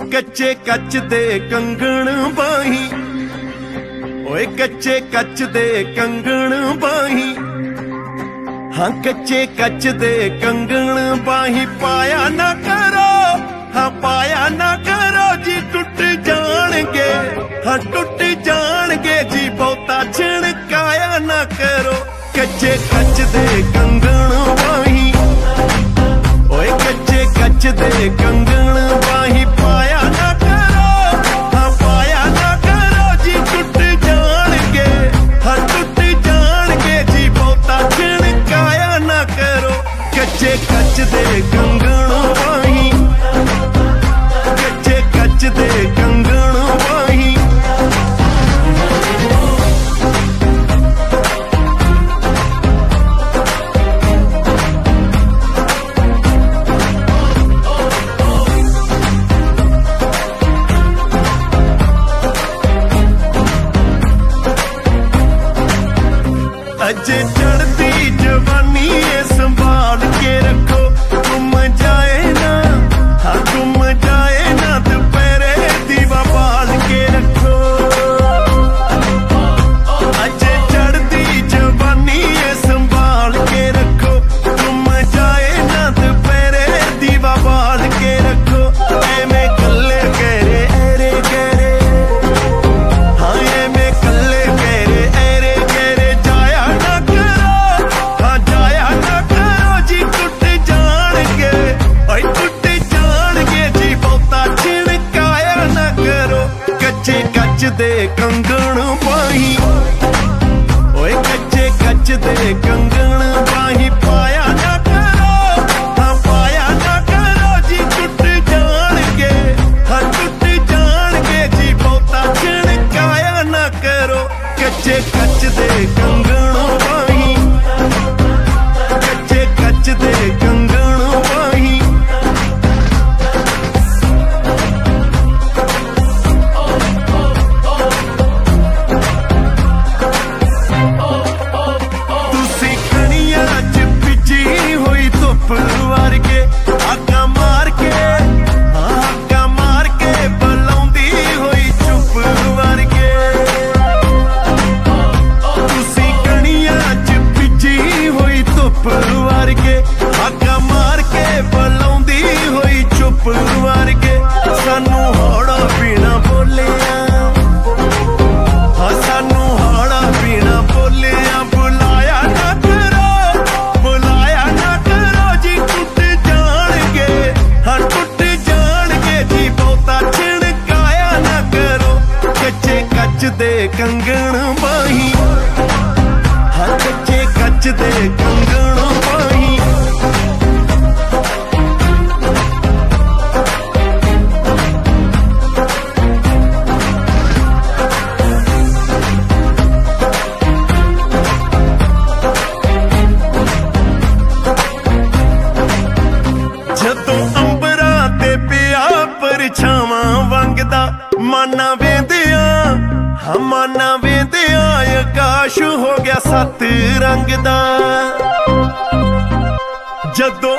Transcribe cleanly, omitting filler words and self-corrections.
कच्चे कच दे कंगण बाही, ओए कच्चे कच दे कंगण बाही। हाँ कच्चे कच दे कंगण बाही, पाया ना करो, हाँ पाया ना करो जी, टुट जाणगे, हाँ टुट जाणगे जी, बहुता छिणकाया ना करो। कच्चे कच दे कंगण बाही, ओए कच्चे कच दे कंगण बाही, पाया ना करो, हाँ पाया ना करो जी, टुट जाणगे, हाँ टुट जाणगे जी, बहुता छिणकाया ना करो। कच्चे कच दे कंगण बाही, कच्चे कच दे कंगण बाही। अजे चढ़ती जवानी है संभाल के रखो, तुम जाए ना, हाँ तुम जाए ना, दोपहरे दीवा बाल के रखो। अजे चढ़ती जवानी है संभाल के रखो, तुम जाए ना, दोपहरे दीवा बाल के रखो। एमे कल्ले कहरे एरे कहरे, हाँ एमे कल्ले कहरे एरे कहरे, जाया ना करो, हाँ जाया ना करो जी, टुट जाणगे, ओए टुट जाणगे जी, बहुता छिणकाया ना करो। कच्चे कच दे कंगण बाही, ओए कच्चे कच दे कंगण बाही, पाया ना करो, हाँ पाया ना करो जी, टुट जाणगे, हाँ टुट जाणगे जी, बहुता छिणकाया ना करो। कच्चे कच दे कंगण बाही, कच्चे कच दे कंगण बाही। तुसी कणियां च भिजी होई धुप वर्गे, आगा मार के, हाँ आगा मार के, बुलाउंदी होई चुप वर्गे। तुसी कणियां च भिजी होई धुप वर्गे, आगा मार के, बुलाउंदी होई चुप वर्गे। सानू हौड़ा पीना बोलिया, हाँ सानू हौड़ा पीना बोलिया, बुलाया ना करो, बुलाया ना करो जी, टुट जाणगे, हाँ टुट जाणगे जी, बहुता छिणकाया ना करो। कच्चे कच दे कंगण बाही, हाँ कच्चे कच दे कंगण बाही। जदों अंबरां ते पिया परछावां वंगदा, माना वेंदिया, हाँ माना वेंदिया, आकाश हो गया सत रंग दा। जदों